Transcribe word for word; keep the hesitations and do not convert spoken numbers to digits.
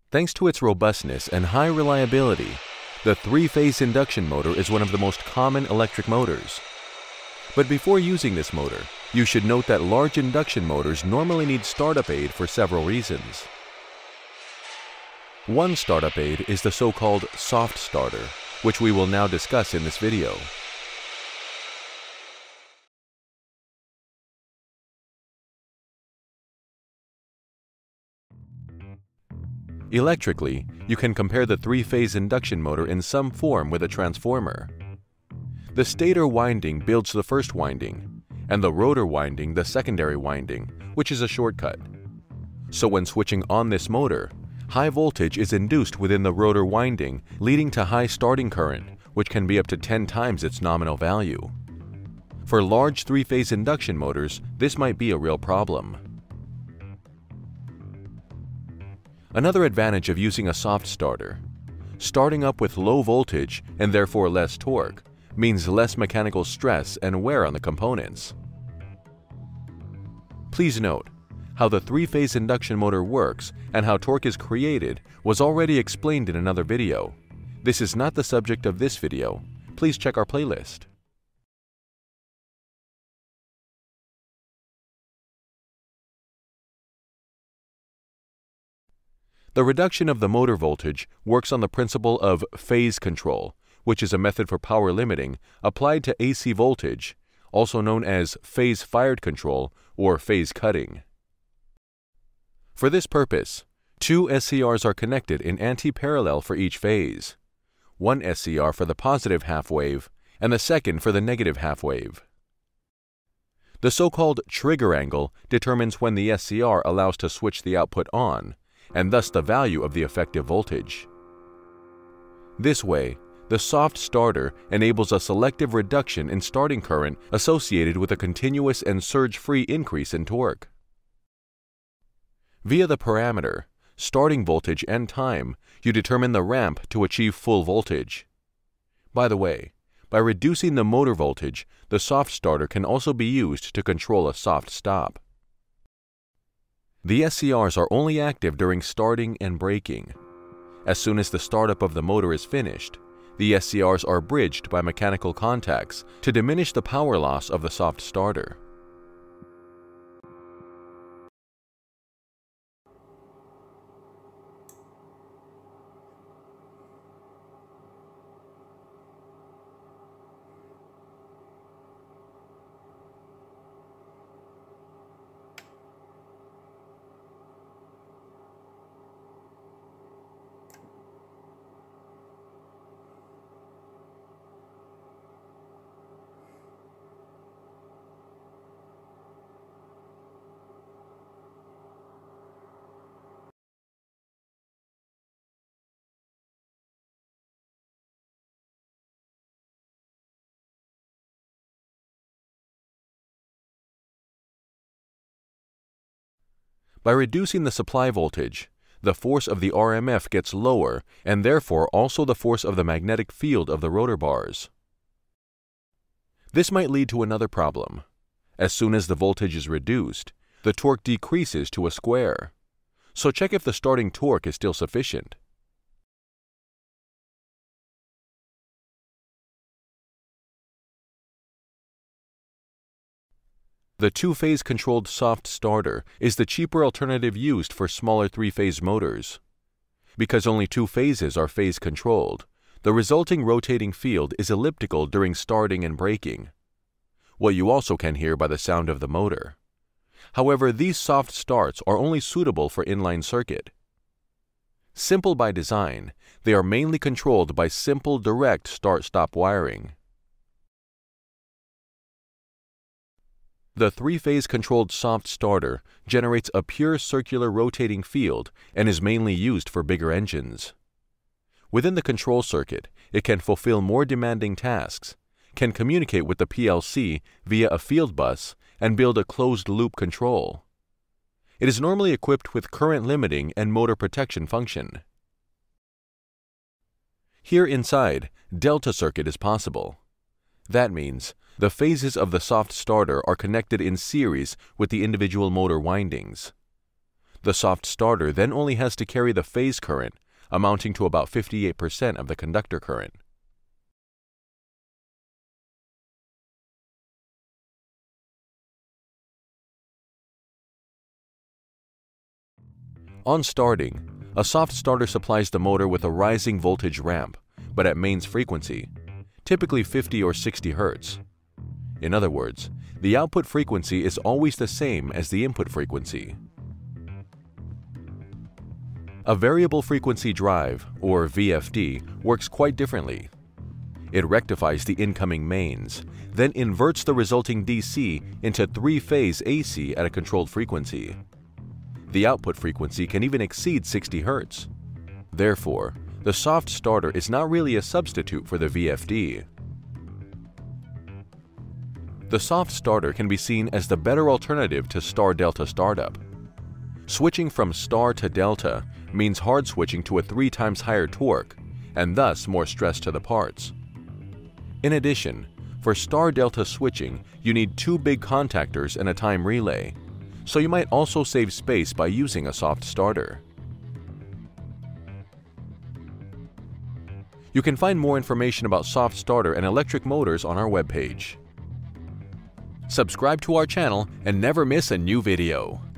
Thanks to its robustness and high reliability, the three-phase induction motor is one of the most common electric motors. But before using this motor, you should note that large induction motors normally need startup aid for several reasons. One startup aid is the so-called soft starter, which we will now discuss in this video. Electrically, you can compare the three-phase induction motor in some form with a transformer. The stator winding builds the first winding, and the rotor winding the secondary winding, which is a shortcut. So when switching on this motor, high voltage is induced within the rotor winding, leading to high starting current, which can be up to ten times its nominal value. For large three-phase induction motors, this might be a real problem. Another advantage of using a soft starter: starting up with low voltage and therefore less torque means less mechanical stress and wear on the components. Please note, how the three-phase induction motor works and how torque is created was already explained in another video. This is not the subject of this video. Please check our playlist. The reduction of the motor voltage works on the principle of phase control, which is a method for power limiting applied to A C voltage, also known as phase fired control or phase cutting. For this purpose, two S C Rs are connected in anti-parallel for each phase, one S C R for the positive half wave and the second for the negative half wave. The so-called trigger angle determines when the S C R allows to switch the output on, and thus the value of the effective voltage. This way, the soft starter enables a selective reduction in starting current associated with a continuous and surge-free increase in torque. Via the parameter, starting voltage and time, you determine the ramp to achieve full voltage. By the way, by reducing the motor voltage, the soft starter can also be used to control a soft stop. The S C Rs are only active during starting and braking. As soon as the startup of the motor is finished, the S C Rs are bridged by mechanical contacts to diminish the power loss of the soft starter. By reducing the supply voltage, the force of the R M F gets lower and therefore also the force of the magnetic field of the rotor bars. This might lead to another problem. As soon as the voltage is reduced, the torque decreases to a square. So check if the starting torque is still sufficient. The two-phase controlled soft starter is the cheaper alternative used for smaller three-phase motors. Because only two phases are phase controlled, the resulting rotating field is elliptical during starting and braking, what you also can hear by the sound of the motor. However, these soft starts are only suitable for inline circuit. Simple by design, they are mainly controlled by simple direct start-stop wiring. The three-phase controlled soft starter generates a pure circular rotating field and is mainly used for bigger engines. Within the control circuit, it can fulfill more demanding tasks, can communicate with the P L C via a field bus, and build a closed-loop control. It is normally equipped with current limiting and motor protection function. Here inside, delta circuit is possible. That means the phases of the soft starter are connected in series with the individual motor windings. The soft starter then only has to carry the phase current, amounting to about fifty-eight percent of the conductor current. On starting, a soft starter supplies the motor with a rising voltage ramp, but at mains frequency, typically fifty or sixty hertz. In other words, the output frequency is always the same as the input frequency. A variable frequency drive, or V F D, works quite differently. It rectifies the incoming mains, then inverts the resulting D C into three-phase A C at a controlled frequency. The output frequency can even exceed sixty hertz. Therefore, the soft starter is not really a substitute for the V F D. The soft starter can be seen as the better alternative to Star-Delta-start-up. Switching from star to delta means hard switching to a three times higher torque, and thus more stress to the parts. In addition, for star-delta switching, you need two big contactors and a time relay, so you might also save space by using a soft starter. You can find more information about soft starter and electric motors on our webpage. Subscribe to our channel and never miss a new video.